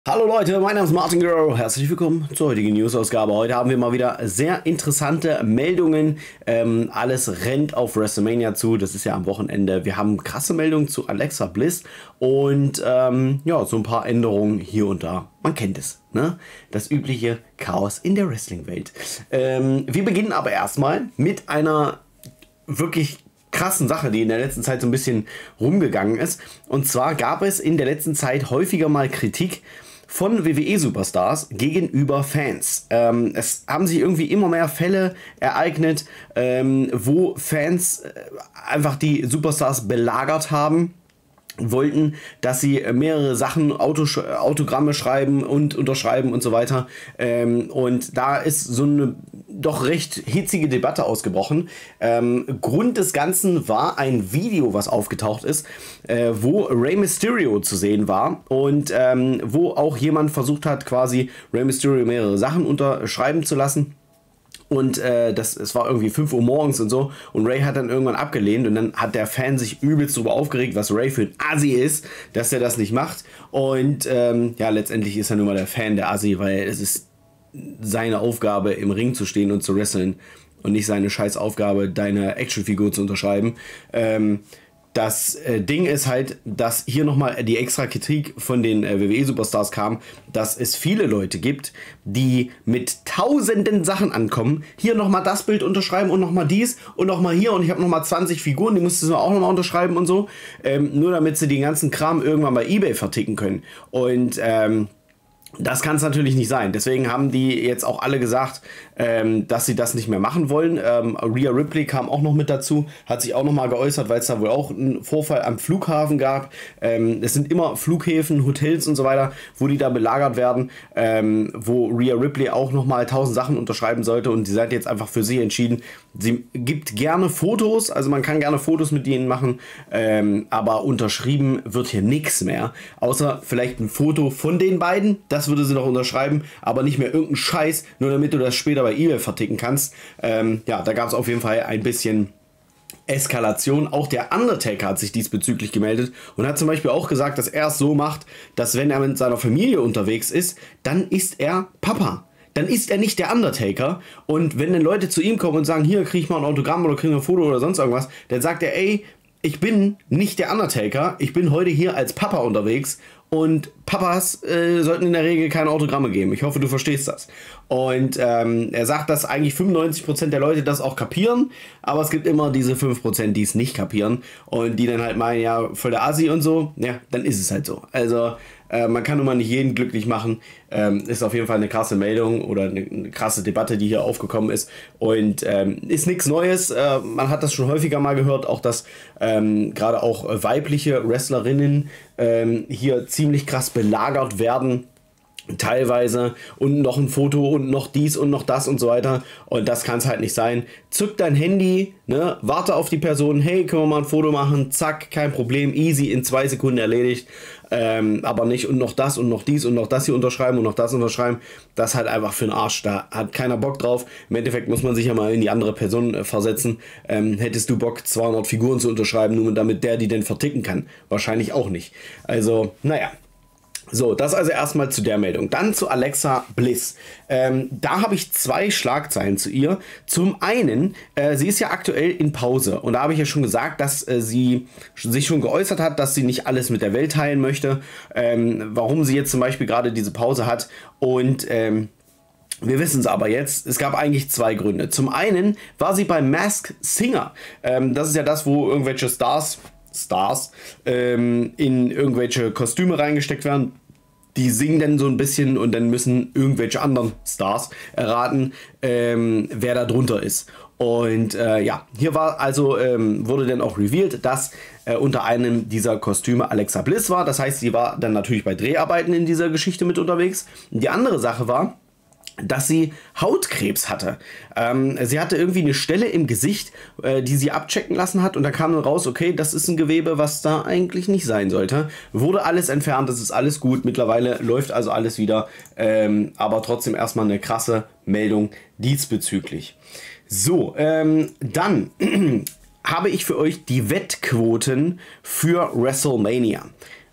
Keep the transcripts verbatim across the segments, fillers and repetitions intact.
Hallo Leute, mein Name ist Martin Guerrero. Herzlich willkommen zur heutigen News-Ausgabe. Heute haben wir mal wieder sehr interessante Meldungen. Ähm, alles rennt auf WrestleMania zu. Das ist ja am Wochenende. Wir haben krasse Meldungen zu Alexa Bliss und ähm, ja, so ein paar Änderungen hier und da. Man kennt es, ne? Das übliche Chaos in der Wrestling-Welt. Ähm, wir beginnen aber erstmal mit einer wirklich krassen Sache, die in der letzten Zeit so ein bisschen rumgegangen ist. Und zwar gab es in der letzten Zeit häufiger mal Kritik von W W E-Superstars gegenüber Fans. Ähm, es haben sich irgendwie immer mehr Fälle ereignet, ähm, wo Fans äh, einfach die Superstars belagert haben, wollten, dass sie mehrere Sachen, Autos, Autogramme schreiben und unterschreiben und so weiter. Ähm, und da ist so eine doch recht hitzige Debatte ausgebrochen. Ähm, Grund des Ganzen war ein Video, was aufgetaucht ist, äh, wo Rey Mysterio zu sehen war und ähm, wo auch jemand versucht hat, quasi Rey Mysterio mehrere Sachen unterschreiben zu lassen. Und äh, das, es war irgendwie fünf Uhr morgens und so. Und Ray hat dann irgendwann abgelehnt. Und dann hat der Fan sich übelst darüber aufgeregt, was Ray für ein Assi ist, dass er das nicht macht. Und ähm, ja, letztendlich ist er nun mal der Fan der Assi, weil es ist seine Aufgabe, im Ring zu stehen und zu wresteln. Und nicht seine scheiß Aufgabe, deine Actionfigur zu unterschreiben. Ähm, Das äh, Ding ist halt, dass hier nochmal die extra Kritik von den äh, W W E-Superstars kam, dass es viele Leute gibt, die mit tausenden Sachen ankommen. Hier nochmal das Bild unterschreiben und nochmal dies und nochmal hier und ich habe nochmal zwanzig Figuren, die mussten sie auch nochmal unterschreiben und so. Ähm, nur damit sie den ganzen Kram irgendwann bei eBay verticken können. Und ähm, das kann es natürlich nicht sein. Deswegen haben die jetzt auch alle gesagt, ähm, dass sie das nicht mehr machen wollen. Ähm, Rhea Ripley kam auch noch mit dazu, hat sich auch noch mal geäußert, weil es da wohl auch einen Vorfall am Flughafen gab. Ähm, es sind immer Flughäfen, Hotels und so weiter, wo die da belagert werden, ähm, wo Rhea Ripley auch noch mal tausend Sachen unterschreiben sollte und sie hat jetzt einfach für sie entschieden, sie gibt gerne Fotos, also man kann gerne Fotos mit denen machen, ähm, aber unterschrieben wird hier nichts mehr, außer vielleicht ein Foto von den beiden, das würde sie noch unterschreiben, aber nicht mehr irgendein Scheiß, nur damit du das später bei eBay verticken kannst. Ähm, ja, da gab es auf jeden Fall ein bisschen Eskalation. Auch der Undertaker hat sich diesbezüglich gemeldet und hat zum Beispiel auch gesagt, dass er es so macht, dass wenn er mit seiner Familie unterwegs ist, dann ist er Papa. Dann ist er nicht der Undertaker. Und wenn dann Leute zu ihm kommen und sagen, hier krieg ich mal ein Autogramm oder krieg ich ein Foto oder sonst irgendwas, dann sagt er, ey, ich bin nicht der Undertaker, ich bin heute hier als Papa unterwegs und Papas äh, sollten in der Regel keine Autogramme geben. Ich hoffe, du verstehst das. Und ähm, er sagt, dass eigentlich fünfundneunzig Prozent der Leute das auch kapieren, aber es gibt immer diese fünf Prozent, die es nicht kapieren und die dann halt meinen, ja, voll der Assi und so. Ja, dann ist es halt so. Also äh, man kann nun mal nicht jeden glücklich machen. Ähm, ist auf jeden Fall eine krasse Meldung oder eine, eine krasse Debatte, die hier aufgekommen ist. Und ähm, ist nichts Neues. Äh, man hat das schon häufiger mal gehört, auch dass ähm, gerade auch äh, weibliche Wrestlerinnen ähm, hier ziemlich krass belagert werden. Teilweise und noch ein Foto und noch dies und noch das und so weiter und das kann es halt nicht sein. Zück dein Handy, ne, warte auf die Person, hey, können wir mal ein Foto machen, zack, kein Problem, easy, in zwei Sekunden erledigt, ähm, aber nicht und noch das und noch dies und noch das hier unterschreiben und noch das unterschreiben, das ist halt einfach für den Arsch, da hat keiner Bock drauf. Im Endeffekt muss man sich ja mal in die andere Person äh, versetzen. Ähm, hättest du Bock, zweihundert Figuren zu unterschreiben, nur damit der die denn verticken kann? Wahrscheinlich auch nicht. Also, naja. So, das also erstmal zu der Meldung. Dann zu Alexa Bliss. Ähm, da habe ich zwei Schlagzeilen zu ihr. Zum einen, äh, sie ist ja aktuell in Pause. Und da habe ich ja schon gesagt, dass äh, sie sich schon geäußert hat, dass sie nicht alles mit der Welt teilen möchte. Ähm, warum sie jetzt zum Beispiel gerade diese Pause hat. Und ähm, wir wissen es aber jetzt, es gab eigentlich zwei Gründe. Zum einen war sie bei Masked Singer. Ähm, das ist ja das, wo irgendwelche Stars... Stars ähm, in irgendwelche Kostüme reingesteckt werden. Die singen dann so ein bisschen und dann müssen irgendwelche anderen Stars erraten, ähm, wer da drunter ist. Und äh, ja, hier war also, ähm, wurde dann auch revealed, dass äh, unter einem dieser Kostüme Alexa Bliss war. Das heißt, sie war dann natürlich bei Dreharbeiten in dieser Geschichte mit unterwegs. Und die andere Sache war, dass sie Hautkrebs hatte. Ähm, sie hatte irgendwie eine Stelle im Gesicht, äh, die sie abchecken lassen hat und da kam dann raus, okay, das ist ein Gewebe, was da eigentlich nicht sein sollte. Wurde alles entfernt, das ist alles gut. Mittlerweile läuft also alles wieder, ähm, aber trotzdem erstmal eine krasse Meldung diesbezüglich. So, ähm, dann habe ich für euch die Wettquoten für WrestleMania.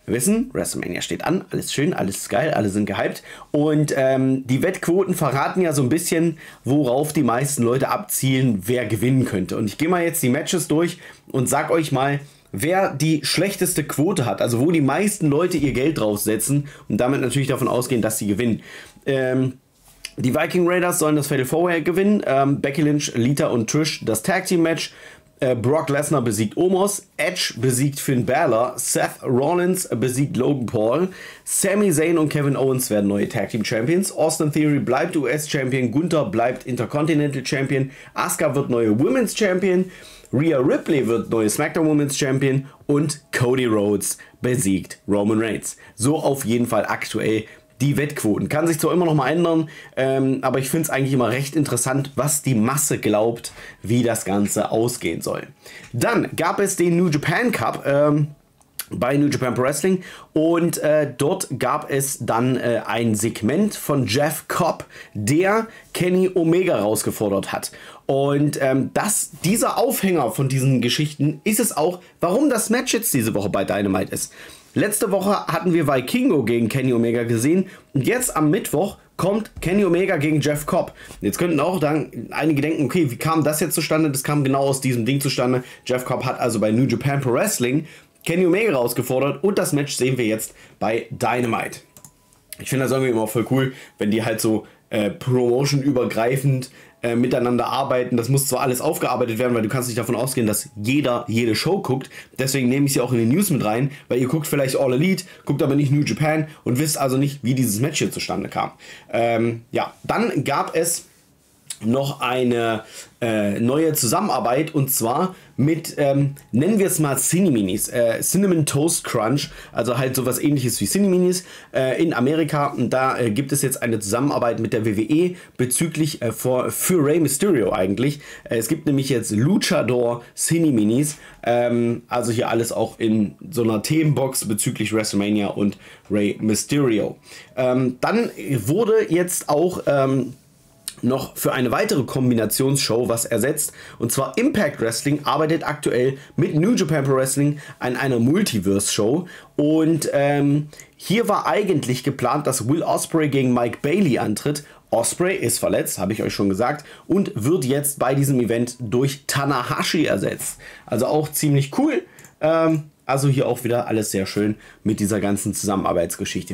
wissen, WrestleMania steht an, alles schön, alles ist geil, alle sind gehypt. Und ähm, die Wettquoten verraten ja so ein bisschen, worauf die meisten Leute abzielen, wer gewinnen könnte. Und ich gehe mal jetzt die Matches durch und sag euch mal, wer die schlechteste Quote hat, also wo die meisten Leute ihr Geld draufsetzen und damit natürlich davon ausgehen, dass sie gewinnen. Ähm, die Viking Raiders sollen das Fatal Four-Way gewinnen, ähm, Becky Lynch, Lita und Trish das Tag Team Match, äh, Brock Lesnar besiegt Omos, Edge besiegt Finn Balor, Seth Rollins besiegt Logan Paul, Sami Zayn und Kevin Owens werden neue Tag Team Champions, Austin Theory bleibt U S Champion, Gunther bleibt Intercontinental Champion, Asuka wird neue Women's Champion, Rhea Ripley wird neue SmackDown Women's Champion und Cody Rhodes besiegt Roman Reigns. So auf jeden Fall aktuell die Wettquoten. Kann sich zwar immer noch mal ändern, ähm, aber ich finde es eigentlich immer recht interessant, was die Masse glaubt, wie das Ganze ausgehen soll. Dann gab es den New Japan Cup ähm, bei New Japan Pro Wrestling und äh, dort gab es dann äh, ein Segment von Jeff Cobb, der Kenny Omega herausgefordert hat. Und ähm, das, dieser Aufhänger von diesen Geschichten ist es auch, warum das Match jetzt diese Woche bei Dynamite ist. Letzte Woche hatten wir Vikingo gegen Kenny Omega gesehen und jetzt am Mittwoch kommt Kenny Omega gegen Jeff Cobb. Jetzt könnten auch dann einige denken, okay, wie kam das jetzt zustande? Das kam genau aus diesem Ding zustande. Jeff Cobb hat also bei New Japan Pro Wrestling Kenny Omega herausgefordert und das Match sehen wir jetzt bei Dynamite. Ich finde das irgendwie immer voll cool, wenn die halt so äh, promotion-übergreifend äh, miteinander arbeiten. Das muss zwar alles aufgearbeitet werden, weil du kannst nicht davon ausgehen, dass jeder jede Show guckt. Deswegen nehme ich sie auch in die News mit rein, weil ihr guckt vielleicht All Elite, guckt aber nicht New Japan und wisst also nicht, wie dieses Match hier zustande kam. Ähm, ja, dann gab es noch eine äh, neue Zusammenarbeit und zwar mit, ähm, nennen wir es mal Cineminis, äh, Cinnamon Toast Crunch, also halt sowas ähnliches wie Cineminis äh, in Amerika und da äh, gibt es jetzt eine Zusammenarbeit mit der W W E bezüglich äh, für, für Rey Mysterio eigentlich. Äh, es gibt nämlich jetzt Luchador Cineminis, ähm, also hier alles auch in so einer Themenbox bezüglich WrestleMania und Rey Mysterio. Ähm, dann wurde jetzt auch ähm, noch für eine weitere Kombinationsshow was ersetzt. Und zwar Impact Wrestling arbeitet aktuell mit New Japan Pro Wrestling an einer Multiverse-Show. Und ähm, hier war eigentlich geplant, dass Will Ospreay gegen Mike Bailey antritt. Ospreay ist verletzt, habe ich euch schon gesagt, und wird jetzt bei diesem Event durch Tanahashi ersetzt. Also auch ziemlich cool. Ähm, also hier auch wieder alles sehr schön mit dieser ganzen Zusammenarbeitsgeschichte.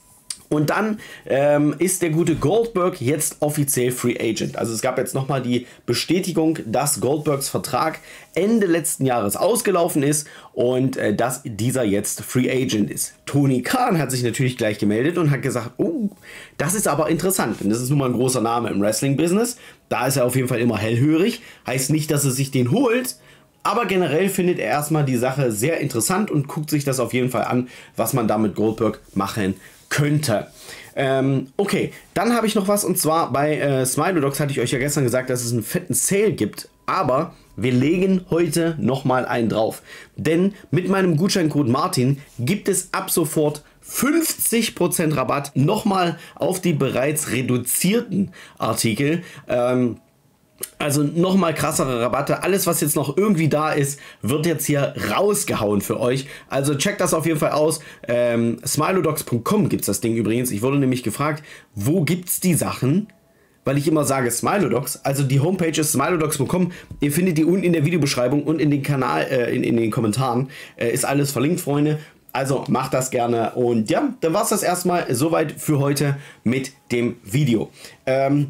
Und dann ähm, ist der gute Goldberg jetzt offiziell Free Agent. Also es gab jetzt nochmal die Bestätigung, dass Goldbergs Vertrag Ende letzten Jahres ausgelaufen ist und äh, dass dieser jetzt Free Agent ist. Tony Khan hat sich natürlich gleich gemeldet und hat gesagt, oh, das ist aber interessant. Denn das ist nun mal ein großer Name im Wrestling-Business. Da ist er auf jeden Fall immer hellhörig. Heißt nicht, dass er sich den holt. Aber generell findet er erstmal die Sache sehr interessant und guckt sich das auf jeden Fall an, was man da mit Goldberg machen könnte. Ähm, okay, dann habe ich noch was und zwar bei äh, Smilodogs hatte ich euch ja gestern gesagt, dass es einen fetten Sale gibt, aber wir legen heute nochmal einen drauf. Denn mit meinem Gutscheincode Martin gibt es ab sofort fünfzig Prozent Rabatt nochmal auf die bereits reduzierten Artikel. Ähm, Also nochmal krassere Rabatte. Alles, was jetzt noch irgendwie da ist, wird jetzt hier rausgehauen für euch. Also checkt das auf jeden Fall aus. Ähm, Smilodogs punkt com gibt es das Ding übrigens. Ich wurde nämlich gefragt, wo gibt es die Sachen? Weil ich immer sage Smilodogs. Also die Homepage ist Smilodogs punkt com. Ihr findet die unten in der Videobeschreibung und in den Kanal, äh, in, in den Kommentaren. Äh, ist alles verlinkt, Freunde. Also macht das gerne. Und ja, dann war es das erstmal soweit für heute mit dem Video. Ähm,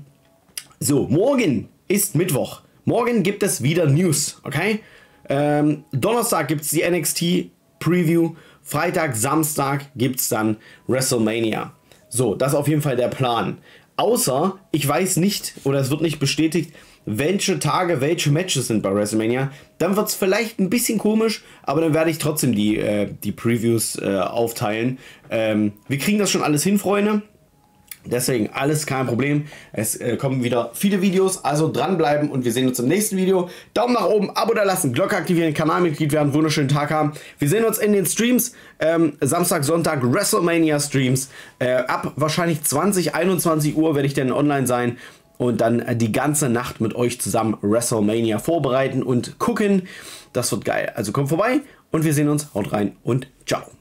so, morgen ist Mittwoch. Morgen gibt es wieder News, okay? Ähm, Donnerstag gibt es die N X T Preview. Freitag, Samstag gibt es dann WrestleMania. So, das ist auf jeden Fall der Plan. Außer, ich weiß nicht, oder es wird nicht bestätigt, welche Tage, welche Matches sind bei WrestleMania. Dann wird es vielleicht ein bisschen komisch, aber dann werde ich trotzdem die, äh, die Previews äh, aufteilen. Ähm, wir kriegen das schon alles hin, Freunde. Deswegen alles kein Problem. Es äh, kommen wieder viele Videos, also dranbleiben und wir sehen uns im nächsten Video. Daumen nach oben, Abo da lassen, Glocke aktivieren, Kanalmitglied werden, wunderschönen Tag haben. Wir sehen uns in den Streams, ähm, Samstag, Sonntag, WrestleMania Streams. Äh, ab wahrscheinlich zwanzig, einundzwanzig Uhr werde ich dann online sein und dann äh, die ganze Nacht mit euch zusammen WrestleMania vorbereiten und gucken. Das wird geil. Also kommt vorbei und wir sehen uns. Haut rein und ciao.